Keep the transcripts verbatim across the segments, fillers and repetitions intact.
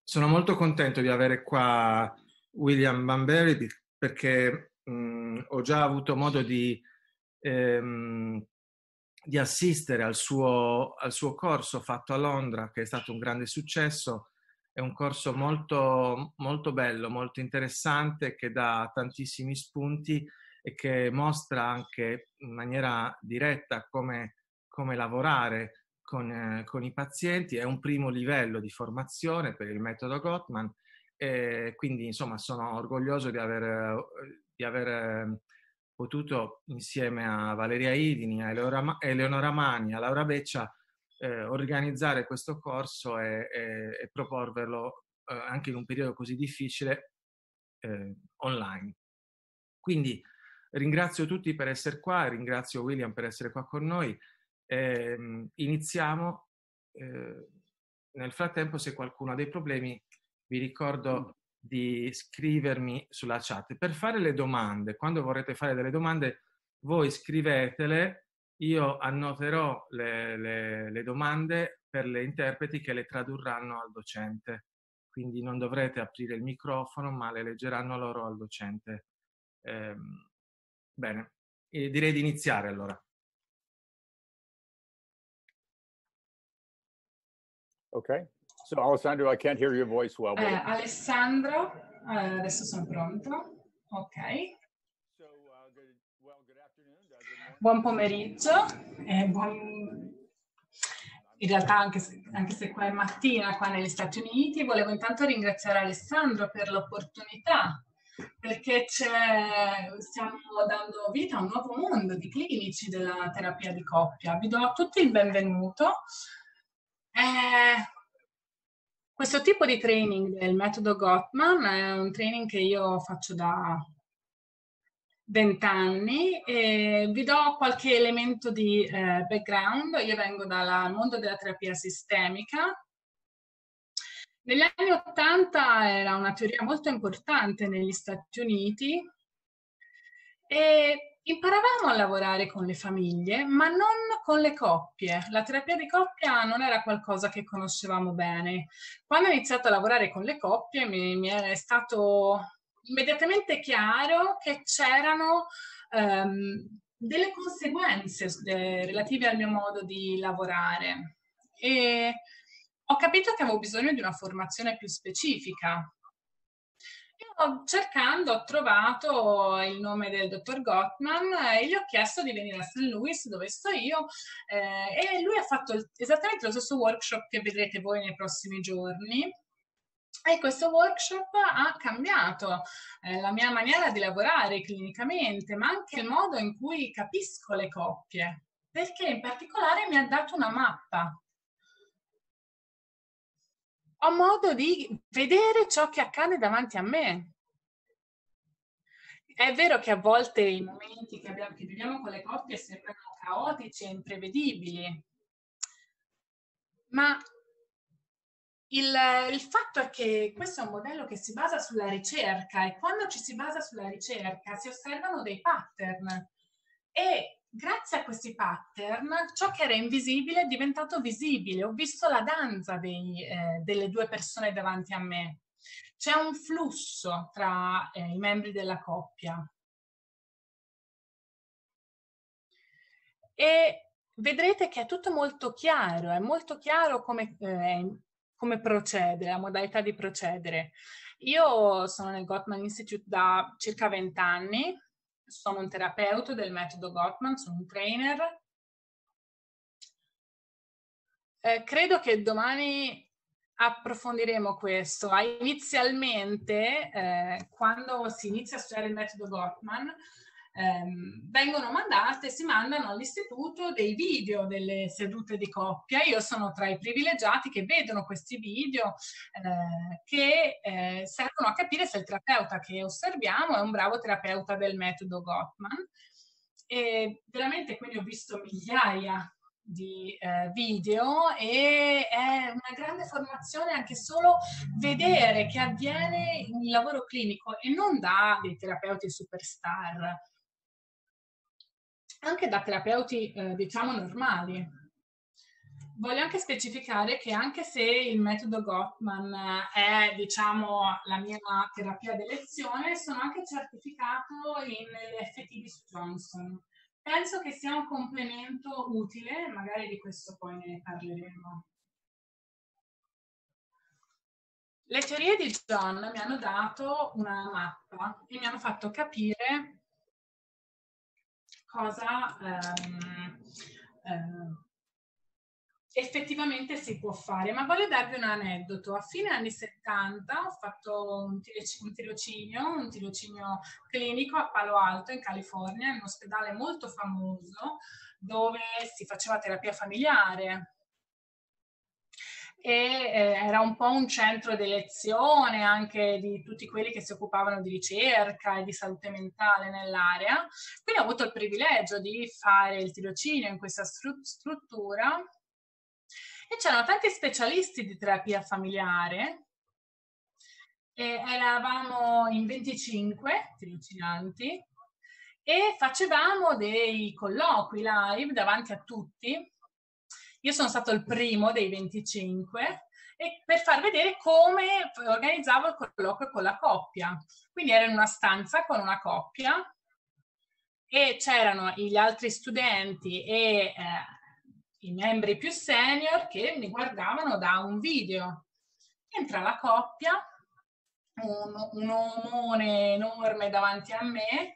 Sono molto contento di avere qua William Bunbury perché mh, ho già avuto modo di, ehm, di assistere al suo, al suo corso fatto a Londra, che è stato un grande successo. È un corso molto, molto bello, molto interessante, che dà tantissimi spunti e che mostra anche in maniera diretta come, come lavorare con, eh, con i pazienti. È un primo livello di formazione per il metodo Gottman, e quindi insomma sono orgoglioso di aver, di aver eh, potuto, insieme a Valeria Idini, a Eleonora, Eleonora Mani, a Laura Beccia, eh, organizzare questo corso e, e, e proporverlo eh, anche in un periodo così difficile eh, online. Quindi ringrazio tutti per essere qua, ringrazio William per essere qua con noi. Eh, iniziamo. Eh, nel frattempo, se qualcuno ha dei problemi, vi ricordo di scrivermi sulla chat. Per fare le domande, quando vorrete fare delle domande, voi scrivetele, io annoterò le, le, le domande per le interpreti che le tradurranno al docente. Quindi non dovrete aprire il microfono, ma le leggeranno loro al docente. Eh, bene, e direi di iniziare allora. Ok. So Alessandro, I can't hear your voice well. Eh, Alessandro, eh, adesso sono pronto. Ok. So, uh, good, well, good afternoon, uh, good morning. Buon pomeriggio. Eh, buon... In realtà, anche se, anche se qua è mattina, qua negli Stati Uniti, volevo intanto ringraziare Alessandro per l'opportunità, perché stiamo dando vita a un nuovo mondo di clinici della terapia di coppia. Vi do a tutti il benvenuto. Eh, questo tipo di training del metodo Gottman è un training che io faccio da vent'anni e vi do qualche elemento di eh, background. Io vengo dal mondo della terapia sistemica. Negli anni ottanta era una teoria molto importante negli Stati Uniti e imparavamo a lavorare con le famiglie, ma non con le coppie. La terapia di coppia non era qualcosa che conoscevamo bene. Quando ho iniziato a lavorare con le coppie mi, mi è stato immediatamente chiaro che c'erano um, delle conseguenze eh, relative al mio modo di lavorare e ho capito che avevo bisogno di una formazione più specifica. Io, cercando, ho trovato il nome del dottor Gottman e gli ho chiesto di venire a Saint Louis, dove sto io, eh, e lui ha fatto esattamente lo stesso workshop che vedrete voi nei prossimi giorni. E questo workshop ha cambiato eh, la mia maniera di lavorare clinicamente, ma anche il modo in cui capisco le coppie, perché in particolare mi ha dato una mappa. Ho modo di vedere ciò che accade davanti a me. È vero che a volte i momenti che, abbiamo, che viviamo con le coppie sembrano caotici e imprevedibili, ma il, il fatto è che questo è un modello che si basa sulla ricerca e quando ci si basa sulla ricerca si osservano dei pattern e grazie a questi pattern ciò che era invisibile è diventato visibile. Ho visto la danza dei, eh, delle due persone davanti a me. C'è un flusso tra eh, i membri della coppia. E vedrete che è tutto molto chiaro, è molto chiaro come, eh, come procedere, la modalità di procedere. Io sono nel Gottman Institute da circa vent'anni, sono un terapeuta del metodo Gottman, sono un trainer. Eh, credo che domani approfondiremo questo. Inizialmente, eh, quando si inizia a studiare il metodo Gottman, ehm, vengono mandate, si mandano all'istituto dei video delle sedute di coppia. Io sono tra i privilegiati che vedono questi video eh, che eh, servono a capire se il terapeuta che osserviamo è un bravo terapeuta del metodo Gottman. E veramente quindi ho visto migliaia di eh, video e è una grande formazione anche solo vedere che avviene il lavoro clinico e non da dei terapeuti superstar, anche da terapeuti eh, diciamo normali. voglio anche specificare che anche se il metodo Gottman è, diciamo, la mia terapia d'elezione, sono anche certificato in F T di Sue Johnson. Penso che sia un complemento utile, magari di questo poi ne parleremo. Le teorie di John mi hanno dato una mappa e mi hanno fatto capire cosa ehm, eh, effettivamente si può fare. Ma voglio darvi un aneddoto. A fine anni settanta ho fatto un, un tirocinio, un tirocinio clinico a Palo Alto in California, in un ospedale molto famoso dove si faceva terapia familiare. E eh, era un po' un centro d'elezione anche di tutti quelli che si occupavano di ricerca e di salute mentale nell'area. Quindi ho avuto il privilegio di fare il tirocinio in questa stru- struttura e c'erano tanti specialisti di terapia familiare e eravamo in venticinque tirocinanti e facevamo dei colloqui live davanti a tutti. Io sono stato il primo dei venticinque e per far vedere come organizzavo il colloquio con la coppia. Quindi ero in una stanza con una coppia e c'erano gli altri studenti e eh, i membri più senior che mi guardavano da un video. Entra la coppia, un, un omone enorme davanti a me,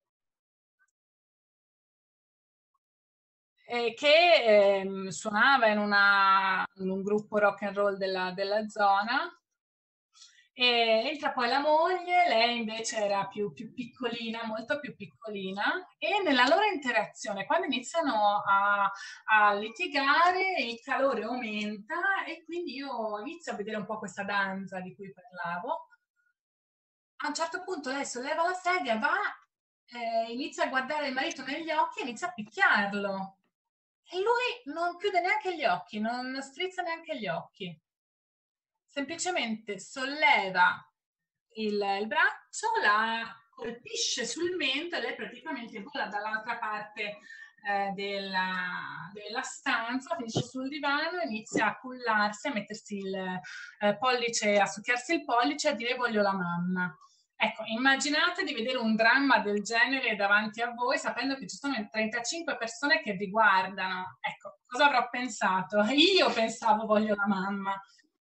Eh, che ehm, suonava in, una, in un gruppo rock and roll della, della zona. E entra poi la moglie, lei invece era più, più piccolina, molto più piccolina, e nella loro interazione, quando iniziano a, a litigare, il calore aumenta e quindi io inizio a vedere un po' questa danza di cui parlavo. A un certo punto lei solleva la sedia, va, eh, inizia a guardare il marito negli occhi e inizia a picchiarlo. E lui non chiude neanche gli occhi, non strizza neanche gli occhi. Semplicemente solleva il, il braccio, la colpisce sul mento e lei praticamente vola dall'altra parte eh, della, della stanza, finisce sul divano, inizia a cullarsi, a mettersi il eh, pollice, a succhiarsi il pollice e a dire voglio la mamma. Ecco, immaginate di vedere un dramma del genere davanti a voi sapendo che ci sono trentacinque persone che vi guardano. Ecco, cosa avrò pensato? Io pensavo voglio la mamma.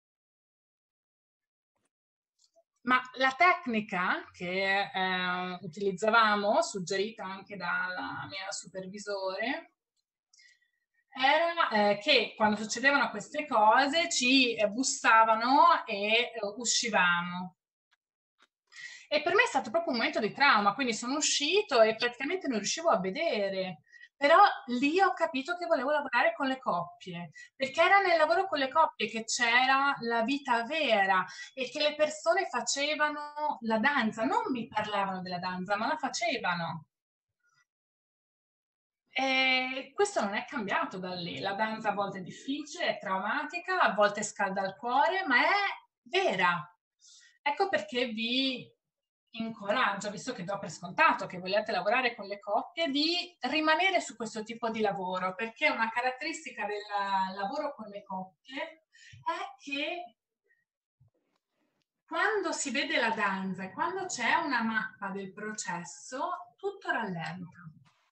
Ma la tecnica che eh, utilizzavamo, suggerita anche dalla mia supervisore, era eh, che quando succedevano queste cose ci eh, bussavano e eh, uscivamo. E per me è stato proprio un momento di trauma, quindi sono uscito e praticamente non riuscivo a vedere. Però lì ho capito che volevo lavorare con le coppie, perché era nel lavoro con le coppie che c'era la vita vera e che le persone facevano la danza, non mi parlavano della danza, ma la facevano. E questo non è cambiato da lì. La danza a volte è difficile, è traumatica, a volte scalda il cuore, ma è vera. Ecco perché vi incoraggio, visto che do per scontato che vogliate lavorare con le coppie, di rimanere su questo tipo di lavoro, perché una caratteristica del lavoro con le coppie è che quando si vede la danza e quando c'è una mappa del processo, tutto rallenta.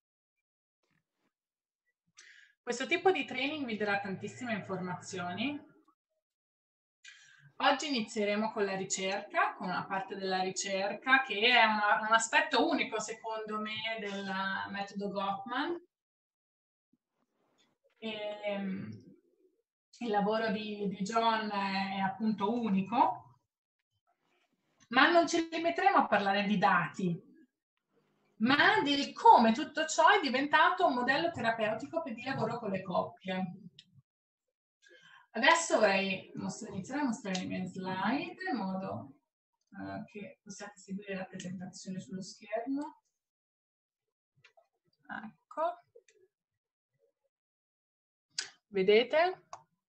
Questo tipo di training vi darà tantissime informazioni. Oggi inizieremo con la ricerca, con una parte della ricerca che è una, un aspetto unico secondo me del metodo Gottman. E, il lavoro di, di John è appunto unico, ma non ci limiteremo a parlare di dati, ma di come tutto ciò è diventato un modello terapeutico per il lavoro con le coppie. Adesso vorrei iniziare a mostrare le mie slide in modo uh, che possiate seguire la presentazione sullo schermo. Ecco. Vedete?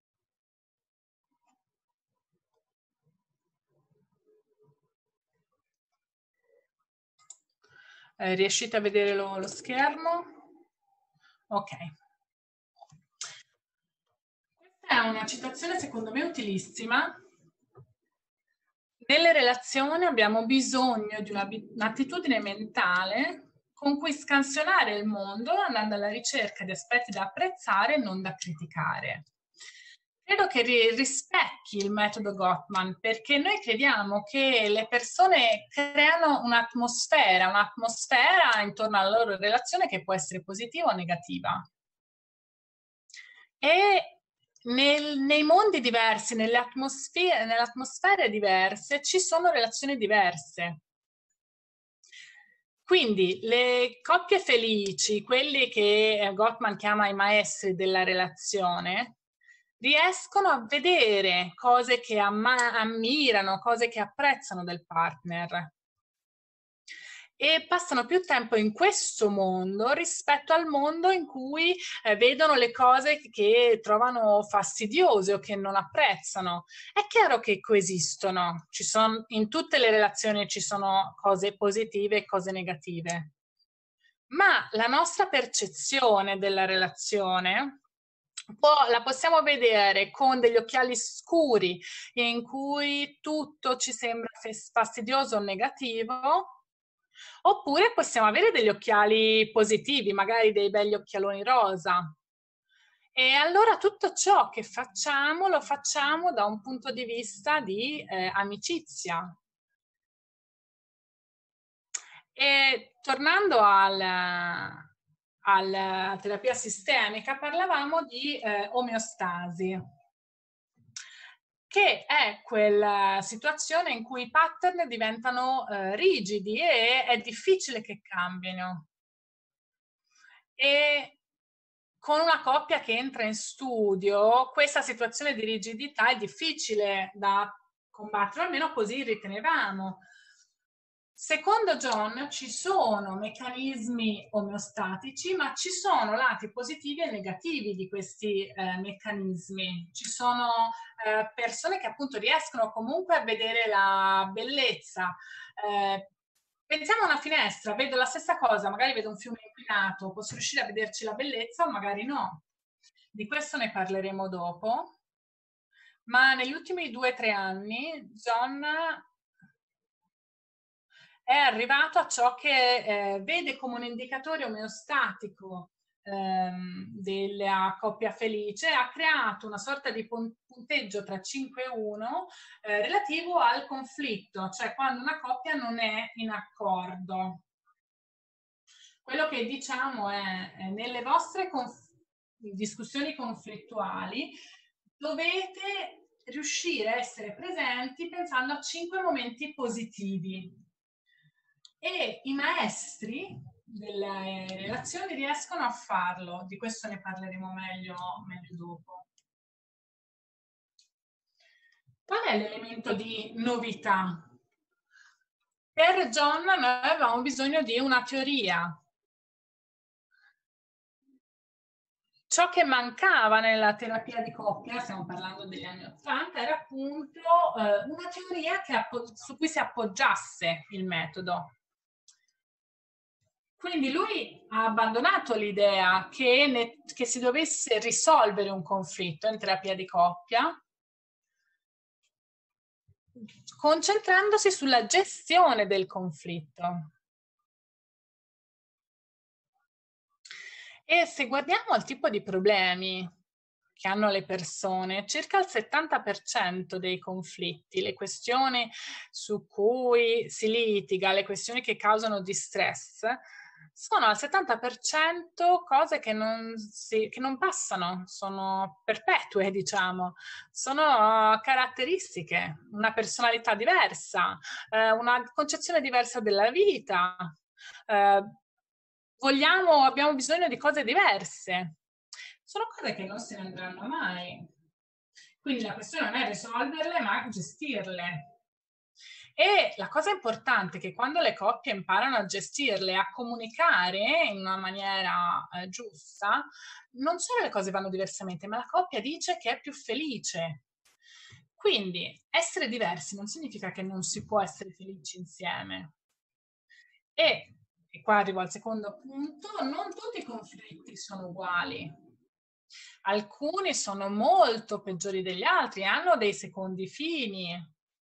Eh, riuscite a vedere lo, lo schermo? Ok. è una citazione secondo me utilissima. Nelle relazioni abbiamo bisogno di un'attitudine mentale con cui scansionare il mondo andando alla ricerca di aspetti da apprezzare e non da criticare. Credo che rispecchi il metodo Gottman, perché noi crediamo che le persone creano un'atmosfera, un'atmosfera intorno alla loro relazione che può essere positiva o negativa. E nel, nei mondi diversi, nelle atmosfere, nelle atmosfere diverse, ci sono relazioni diverse. Quindi le coppie felici, quelli che Gottman chiama i maestri della relazione, riescono a vedere cose che ammirano, cose che apprezzano del partner e passano più tempo in questo mondo rispetto al mondo in cui eh, vedono le cose che trovano fastidiose o che non apprezzano. È chiaro che coesistono, ci sono, in tutte le relazioni ci sono cose positive e cose negative, ma la nostra percezione della relazione la possiamo vedere con degli occhiali scuri in cui tutto ci sembra fastidioso o negativo, oppure possiamo avere degli occhiali positivi, magari dei belli occhialoni rosa. E allora tutto ciò che facciamo lo facciamo da un punto di vista di eh, amicizia. E tornando al, alla terapia sistemica, parlavamo di eh, omeostasi, che è quella situazione in cui i pattern diventano eh, rigidi e è difficile che cambino. E con una coppia che entra in studio, questa situazione di rigidità è difficile da combattere, almeno così ritenevamo. Secondo John ci sono meccanismi omeostatici, ma ci sono lati positivi e negativi di questi eh, meccanismi. Ci sono eh, persone che appunto riescono comunque a vedere la bellezza. Eh, pensiamo a una finestra, vedo la stessa cosa, magari vedo un fiume inquinato, posso riuscire a vederci la bellezza o magari no. Di questo ne parleremo dopo. Ma negli ultimi due o tre anni John è arrivato a ciò che eh, vede come un indicatore omeostatico ehm, della coppia felice, ha creato una sorta di punteggio tra cinque e uno eh, relativo al conflitto, cioè quando una coppia non è in accordo. Quello che diciamo è, è nelle vostre conf- discussioni conflittuali dovete riuscire a essere presenti pensando a cinque momenti positivi. E i maestri delle relazioni riescono a farlo, di questo ne parleremo meglio, meglio dopo. Qual è l'elemento di novità? Per John noi avevamo bisogno di una teoria. Ciò che mancava nella terapia di coppia, stiamo parlando degli anni Ottanta, era appunto eh, una teoria che su cui si appoggiasse il metodo. Quindi lui ha abbandonato l'idea che, che si dovesse risolvere un conflitto in terapia di coppia, concentrandosi sulla gestione del conflitto. E se guardiamo il tipo di problemi che hanno le persone, circa il settanta per cento dei conflitti, le questioni su cui si litiga, le questioni che causano distress, sono al settanta per cento cose che non, si, che non passano, sono perpetue, diciamo, sono caratteristiche, una personalità diversa, eh, una concezione diversa della vita, eh, vogliamo, abbiamo bisogno di cose diverse. Sono cose che non se ne andranno mai. Quindi la questione non è risolverle, ma gestirle. E la cosa importante è che quando le coppie imparano a gestirle, a comunicare in una maniera eh, giusta, non solo le cose vanno diversamente, ma la coppia dice che è più felice. Quindi essere diversi non significa che non si può essere felici insieme. E, e qua arrivo al secondo punto, non tutti i conflitti sono uguali. Alcuni sono molto peggiori degli altri, hanno dei secondi fini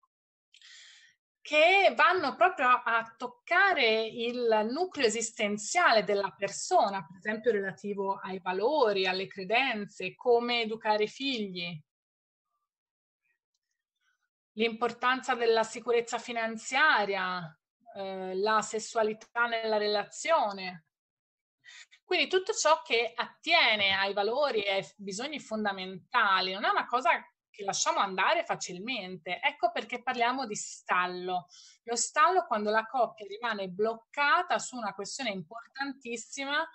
che vanno proprio a toccare il nucleo esistenziale della persona, per esempio relativo ai valori, alle credenze, come educare i figli, l'importanza della sicurezza finanziaria, eh, la sessualità nella relazione. Quindi tutto ciò che attiene ai valori e ai bisogni fondamentali non è una cosa che lasciamo andare facilmente. Ecco perché parliamo di stallo. Lo stallo quando la coppia rimane bloccata su una questione importantissima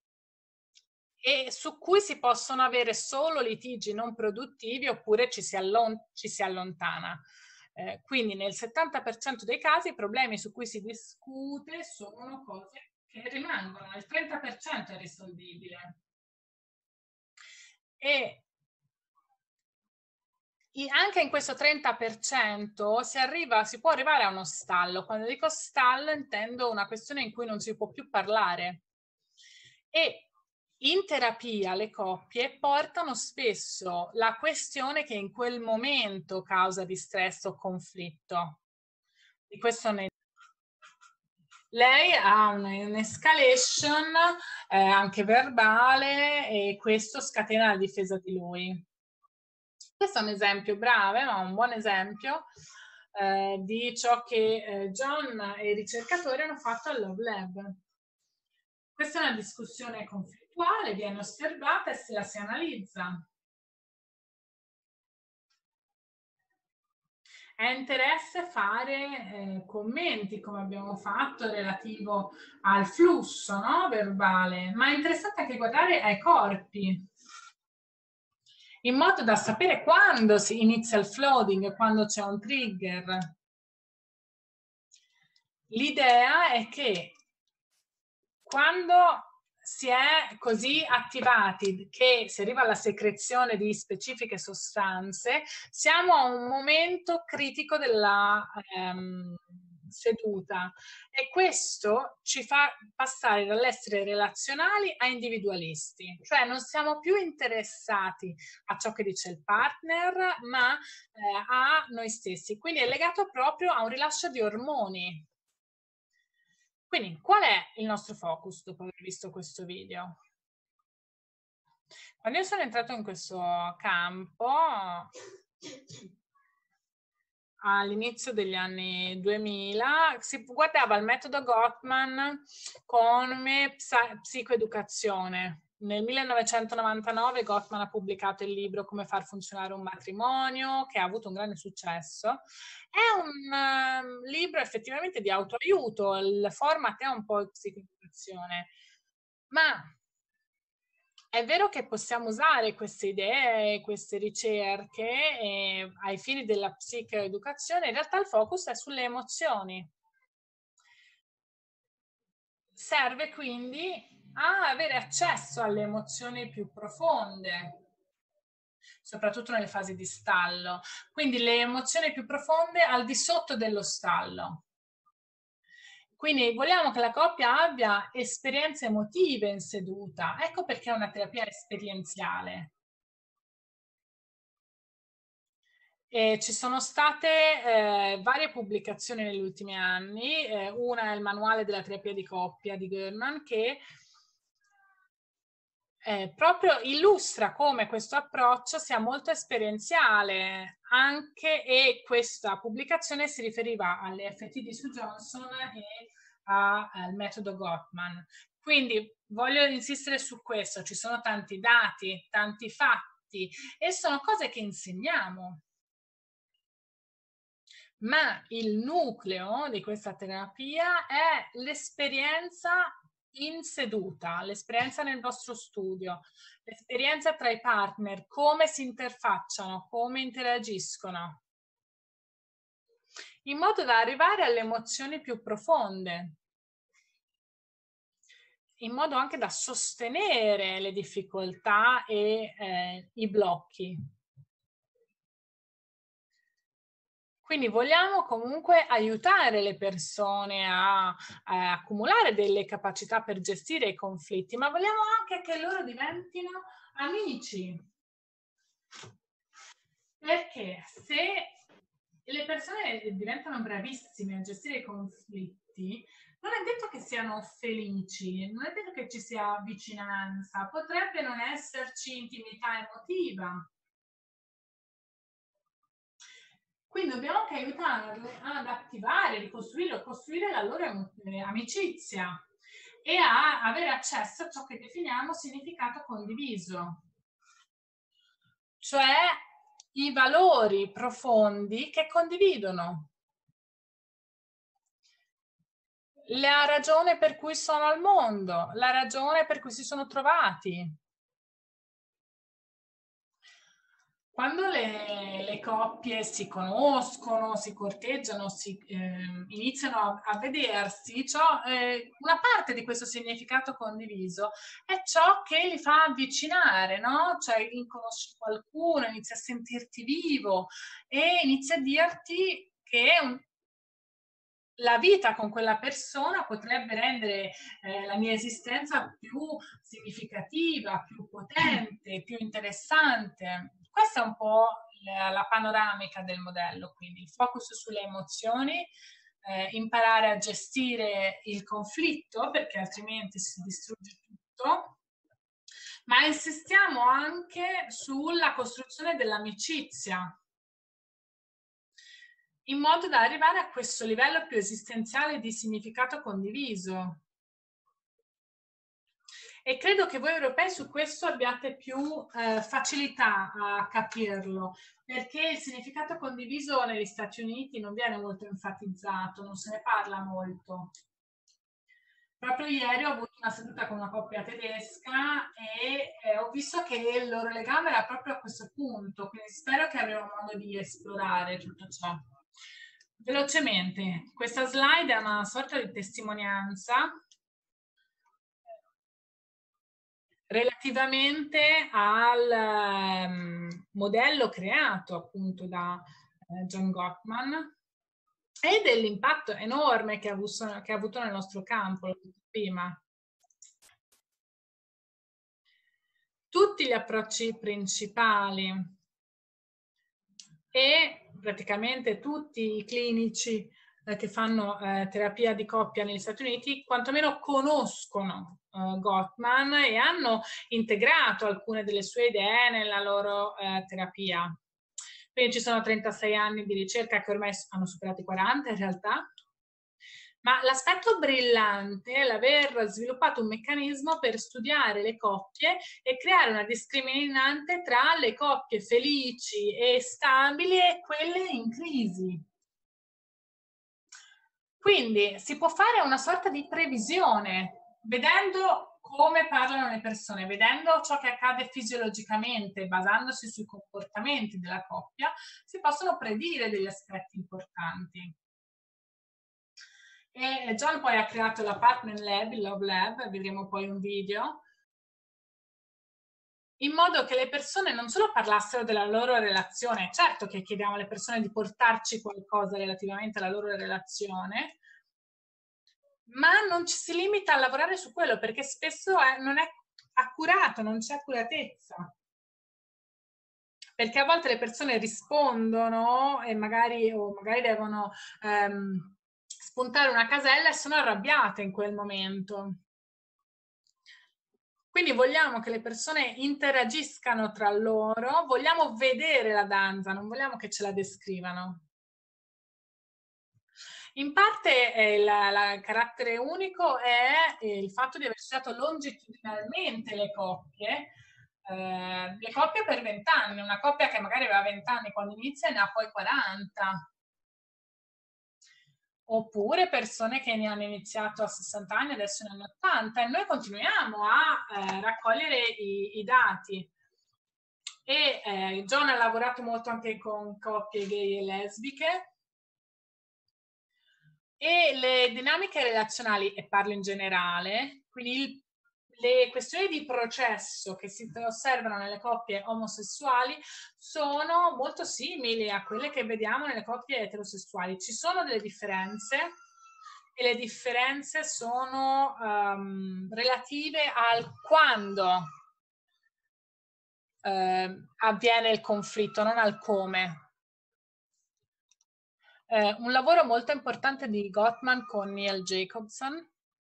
e su cui si possono avere solo litigi non produttivi oppure ci si, allon- ci si allontana. Eh, quindi nel settanta per cento dei casi i problemi su cui si discute sono cose che rimangono, il trenta per cento è risolvibile. E anche in questo trenta per cento si, arriva, si può arrivare a uno stallo. Quando dico stallo intendo una questione in cui non si può più parlare. E in terapia le coppie portano spesso la questione che in quel momento causa distress o conflitto. Di questo ne... Lei ha un'escalation eh, anche verbale e questo scatena la difesa di lui. Questo è un esempio breve, ma un buon esempio eh, di ciò che eh, John e i ricercatori hanno fatto al Love Lab. Questa è una discussione conflittuale, viene osservata e se la si analizza. È interesse fare eh, commenti, come abbiamo fatto, relativo al flusso, no? Verbale, ma è interessante anche guardare ai corpi, in modo da sapere quando si inizia il flooding, quando c'è un trigger. L'idea è che quando si è così attivati che si arriva alla secrezione di specifiche sostanze, siamo a un momento critico della ehm, seduta e questo ci fa passare dall'essere relazionali a individualisti, cioè non siamo più interessati a ciò che dice il partner ma eh, a noi stessi, quindi è legato proprio a un rilascio di ormoni. Quindi qual è il nostro focus dopo aver visto questo video? Quando io sono entrato in questo campo all'inizio degli anni duemila si guardava il metodo Gottman come psicoeducazione. Nel millenovecentonovantanove Gottman ha pubblicato il libro Come far funzionare un matrimonio, che ha avuto un grande successo. È un um, libro effettivamente di autoaiuto, il format è un po' psicoeducazione, ma è vero che possiamo usare queste idee, queste ricerche eh, ai fini della psicoeducazione, in realtà il focus è sulle emozioni. Serve quindi a avere accesso alle emozioni più profonde, soprattutto nelle fasi di stallo. Quindi le emozioni più profonde al di sotto dello stallo. Quindi vogliamo che la coppia abbia esperienze emotive in seduta. Ecco perché è una terapia esperienziale. E ci sono state eh, varie pubblicazioni negli ultimi anni. Eh, una è il manuale della terapia di coppia di Goerman che Eh, proprio illustra come questo approccio sia molto esperienziale anche e questa pubblicazione si riferiva alle F T di Sue Johnson e a, al metodo Gottman. Quindi voglio insistere su questo, ci sono tanti dati, tanti fatti e sono cose che insegniamo. Ma il nucleo di questa terapia è l'esperienza in seduta, l'esperienza nel vostro studio, l'esperienza tra i partner, come si interfacciano, come interagiscono, in modo da arrivare alle emozioni più profonde, in modo anche da sostenere le difficoltà e eh, i blocchi. Quindi vogliamo comunque aiutare le persone a, a accumulare delle capacità per gestire i conflitti, ma vogliamo anche che loro diventino Amici, perché se le persone diventano bravissime a gestire i conflitti, non è detto che siano felici, non è detto che ci sia vicinanza, potrebbe non esserci intimità emotiva. Quindi dobbiamo anche aiutarle ad attivare, ricostruire, costruire la loro amicizia e a avere accesso a ciò che definiamo significato condiviso, cioè i valori profondi che condividono, la ragione per cui sono al mondo, la ragione per cui si sono trovati. Quando le, le coppie si conoscono, si corteggiano, si eh, iniziano a, a vedersi, ciò, eh, una parte di questo significato condiviso è ciò che li fa avvicinare, no? Cioè conosci qualcuno, inizi a sentirti vivo e inizi a dirti che un, la vita con quella persona potrebbe rendere eh, la mia esistenza più significativa, più potente, più interessante. Questa è un po' la, la panoramica del modello, quindi il focus sulle emozioni, eh, imparare a gestire il conflitto perché altrimenti si distrugge tutto, ma insistiamo anche sulla costruzione dell'amicizia, in modo da arrivare a questo livello più esistenziale di significato condiviso. E credo che voi europei su questo abbiate più eh, facilità a capirlo, perché il significato condiviso negli Stati Uniti non viene molto enfatizzato, non se ne parla molto. Proprio ieri ho avuto una seduta con una coppia tedesca e eh, ho visto che il loro legame era proprio a questo punto, quindi spero che avremo modo di esplorare tutto ciò. Velocemente, questa slide è una sorta di testimonianza relativamente al um, modello creato appunto da uh, John Gottman e dell'impatto enorme che ha, avuto, che ha avuto nel nostro campo, l'ho detto prima. Tutti gli approcci principali e praticamente tutti i clinici eh, che fanno eh, terapia di coppia negli Stati Uniti quantomeno conoscono eh, Gottman e hanno integrato alcune delle sue idee nella loro eh, terapia. Quindi ci sono trentasei anni di ricerca che ormai hanno superato i quaranta in realtà. Ma l'aspetto brillante è l'aver sviluppato un meccanismo per studiare le coppie e creare una discriminante tra le coppie felici e stabili e quelle in crisi. Quindi si può fare una sorta di previsione, vedendo come parlano le persone, vedendo ciò che accade fisiologicamente, basandosi sui comportamenti della coppia, si possono predire degli aspetti importanti. E John poi ha creato l'Apartment Lab, il Love Lab, vedremo poi un video, in modo che le persone non solo parlassero della loro relazione, certo che chiediamo alle persone di portarci qualcosa relativamente alla loro relazione, ma non ci si limita a lavorare su quello perché spesso è, non è accurato, non c'è accuratezza. Perché a volte le persone rispondono e magari, o magari devono ehm, spuntare una casella e sono arrabbiate in quel momento. Quindi vogliamo che le persone interagiscano tra loro, vogliamo vedere la danza, non vogliamo che ce la descrivano. In parte eh, il carattere unico è il fatto di aver studiato longitudinalmente le coppie, eh, le coppie per vent'anni, una coppia che magari aveva vent'anni quando inizia e ne ha poi quaranta. Oppure persone che ne hanno iniziato a sessanta anni e adesso ne hanno ottanta, e noi continuiamo a eh, raccogliere i, i dati. E eh, John ha lavorato molto anche con coppie gay e lesbiche, e le dinamiche relazionali, e parlo in generale, quindi il, le questioni di processo che si osservano nelle coppie omosessuali sono molto simili a quelle che vediamo nelle coppie eterosessuali. Ci sono delle differenze e le differenze sono um, relative al quando eh, avviene il conflitto, non al come. Eh, un lavoro molto importante di Gottman con Neil Jacobson,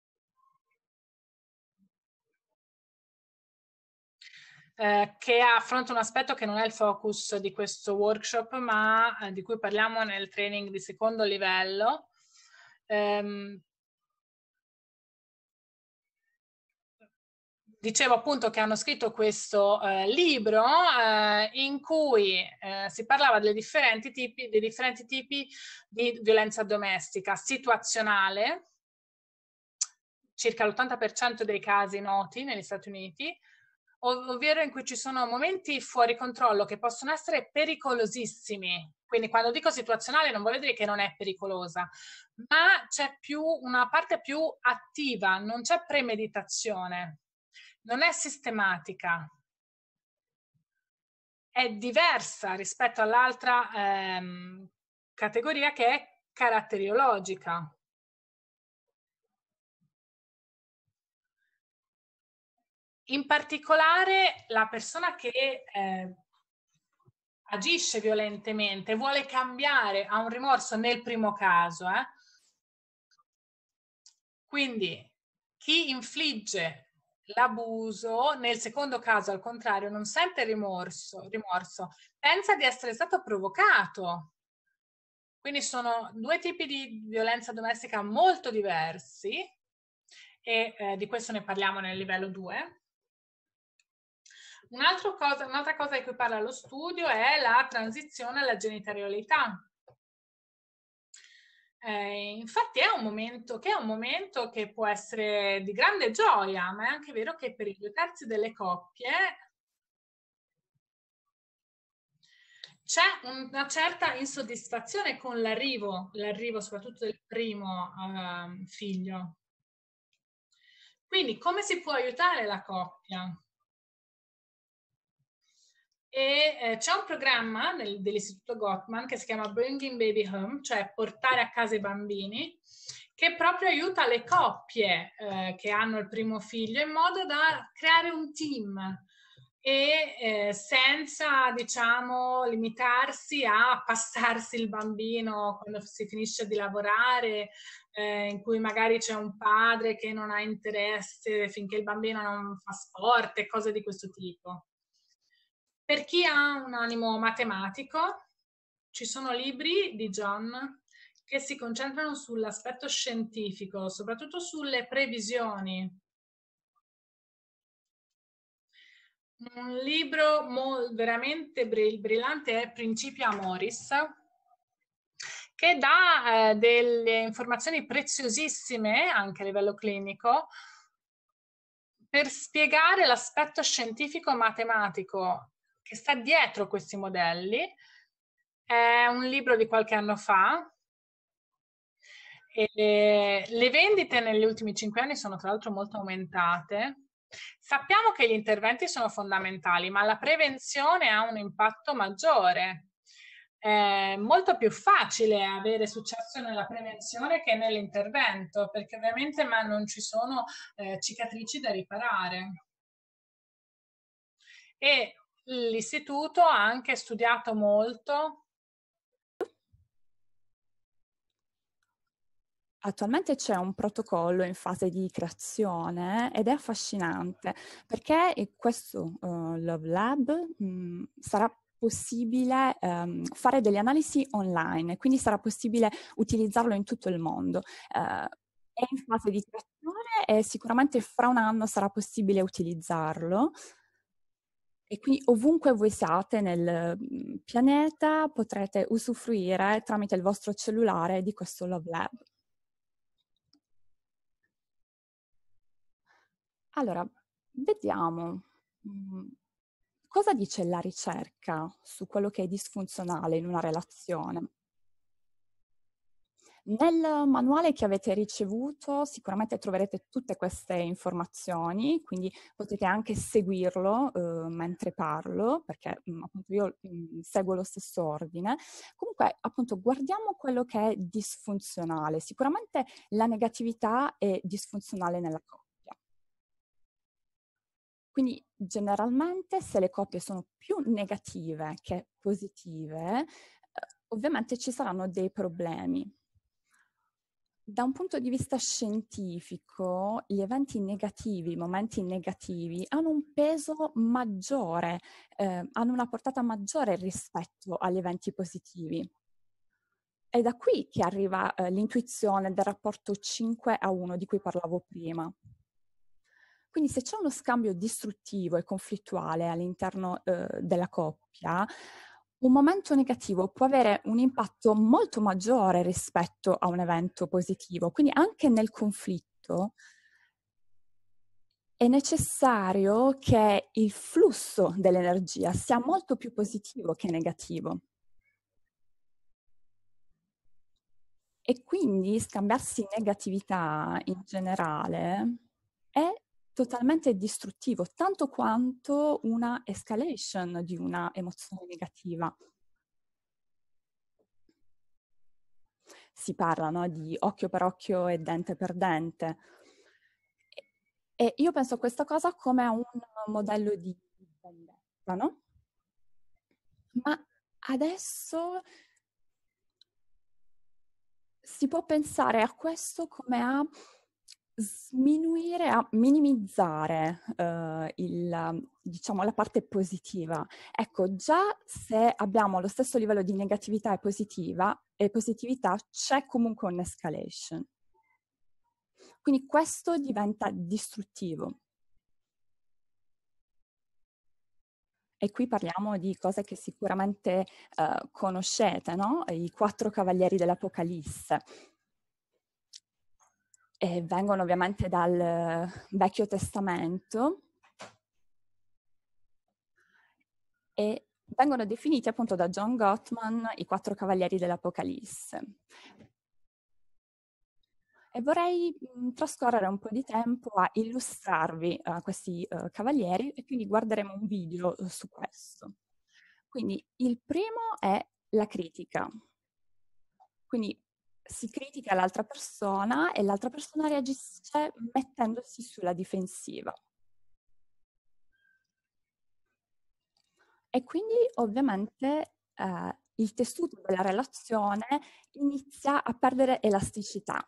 Eh, che affronta un aspetto che non è il focus di questo workshop, ma eh, di cui parliamo nel training di secondo livello. Ehm, dicevo appunto che hanno scritto questo eh, libro eh, in cui eh, si parlava delle differenti tipi, dei differenti tipi di violenza domestica: situazionale, circa l'ottanta per cento dei casi noti negli Stati Uniti, ovvero in cui ci sono momenti fuori controllo che possono essere pericolosissimi. Quindi quando dico situazionale non voglio dire che non è pericolosa, ma c'è più una parte più attiva, non c'è premeditazione, non è sistematica, è diversa rispetto all'altra ehm, categoria che è caratteriologica. In particolare la persona che eh, agisce violentemente, vuole cambiare, ha un rimorso nel primo caso. Eh? Quindi chi infligge l'abuso, nel secondo caso al contrario, non sente rimorso, rimorso, pensa di essere stato provocato. Quindi sono due tipi di violenza domestica molto diversi e eh, di questo ne parliamo nel livello due. Un'altra cosa, un'altra cosa di cui parla lo studio è la transizione alla genitorialità. Eh, infatti è un momento che è un momento che può essere di grande gioia, ma è anche vero che per i due terzi delle coppie c'è una certa insoddisfazione con l'arrivo, l'arrivo soprattutto del primo uh, figlio. Quindi come si può aiutare la coppia? E eh, c'è un programma nel, dell'Istituto Gottman che si chiama Bringing Baby Home, cioè portare a casa i bambini, che proprio aiuta le coppie eh, che hanno il primo figlio in modo da creare un team e eh, senza, diciamo, limitarsi a passarsi il bambino quando si finisce di lavorare, eh, in cui magari c'è un padre che non ha interesse finché il bambino non fa sport e cose di questo tipo. Per chi ha un animo matematico, ci sono libri di John che si concentrano sull'aspetto scientifico, soprattutto sulle previsioni. Un libro veramente brillante è Principia Amoris, che dà eh, delle informazioni preziosissime anche a livello clinico per spiegare l'aspetto scientifico-matematico che sta dietro questi modelli. È un libro di qualche anno fa. E le vendite negli ultimi cinque anni sono tra l'altro molto aumentate. Sappiamo che gli interventi sono fondamentali, ma la prevenzione ha un impatto maggiore. È molto più facile avere successo nella prevenzione che nell'intervento, perché ovviamente ma non ci sono eh, cicatrici da riparare. E l'istituto ha anche studiato molto. Attualmente c'è un protocollo in fase di creazione ed è affascinante perché questo uh, Love Lab mh, sarà possibile um, fare delle analisi online, quindi sarà possibile utilizzarlo in tutto il mondo. Uh, è in fase di creazione e sicuramente fra un anno sarà possibile utilizzarlo. E quindi ovunque voi siate nel pianeta potrete usufruire tramite il vostro cellulare di questo Love Lab. Allora, vediamo. Cosa dice la ricerca su quello che è disfunzionale in una relazione? Nel manuale che avete ricevuto sicuramente troverete tutte queste informazioni, quindi potete anche seguirlo eh, mentre parlo, perché mh, appunto io mh, seguo lo stesso ordine. Comunque, appunto, guardiamo quello che è disfunzionale. Sicuramente la negatività è disfunzionale nella coppia. Quindi generalmente se le coppie sono più negative che positive, eh, ovviamente ci saranno dei problemi. Da un punto di vista scientifico, gli eventi negativi, i momenti negativi, hanno un peso maggiore, eh, hanno una portata maggiore rispetto agli eventi positivi. È da qui che arriva eh, l'intuizione del rapporto cinque a uno di cui parlavo prima. Quindi se c'è uno scambio distruttivo e conflittuale all'interno eh, della coppia, un momento negativo può avere un impatto molto maggiore rispetto a un evento positivo. Quindi anche nel conflitto è necessario che il flusso dell'energia sia molto più positivo che negativo. E quindi scambiarsi negatività in generale è totalmente distruttivo, tanto quanto una escalation di una emozione negativa. Si parla, no, di occhio per occhio e dente per dente. E io penso a questa cosa come a un modello di vendetta, no? Ma adesso si può pensare a questo come a sminuire, a minimizzare eh, il, diciamo, la parte positiva. Ecco, già se abbiamo lo stesso livello di negatività e positiva, e positività, c'è comunque un'escalation. Quindi questo diventa distruttivo. E qui parliamo di cose che sicuramente eh, conoscete, no? I quattro cavalieri dell'Apocalisse. E vengono ovviamente dal Vecchio Testamento e vengono definiti appunto da John Gottman i quattro cavalieri dell'Apocalisse. E vorrei mh, trascorrere un po' di tempo a illustrarvi uh, questi uh, cavalieri e quindi guarderemo un video uh, su questo. Quindi il primo è la critica. Quindi si critica l'altra persona e l'altra persona reagisce mettendosi sulla difensiva. E quindi ovviamente eh, il tessuto della relazione inizia a perdere elasticità.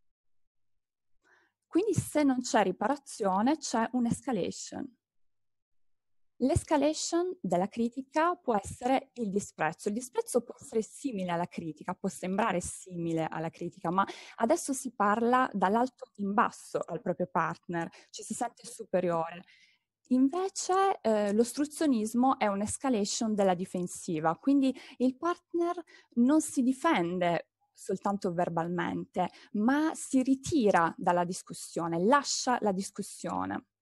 Quindi se non c'è riparazione c'è un'escalation. L'escalation della critica può essere il disprezzo. Il disprezzo può essere simile alla critica, può sembrare simile alla critica, ma adesso si parla dall'alto in basso al proprio partner, ci si sente superiore. Invece eh, l'ostruzionismo è un'escalation della difensiva, quindi il partner non si difende soltanto verbalmente, ma si ritira dalla discussione, lascia la discussione.